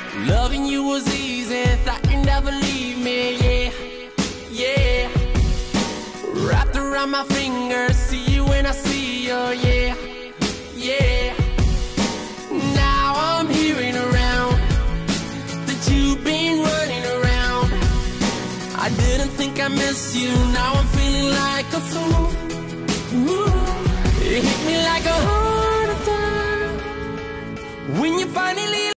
Loving you was easy, thought you'd never leave me, yeah, yeah. Wrapped around my finger, see you when I see you, yeah, yeah. Now I'm hearing around that you've been running around. I didn't think I missed you, now I'm feeling like a fool. Ooh, it hit me like a heart attack when you finally